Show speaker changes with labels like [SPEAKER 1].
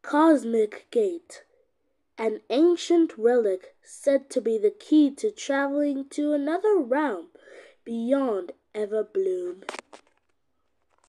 [SPEAKER 1] cosmic gate, an ancient relic said to be the key to traveling to another realm beyond Everbloom.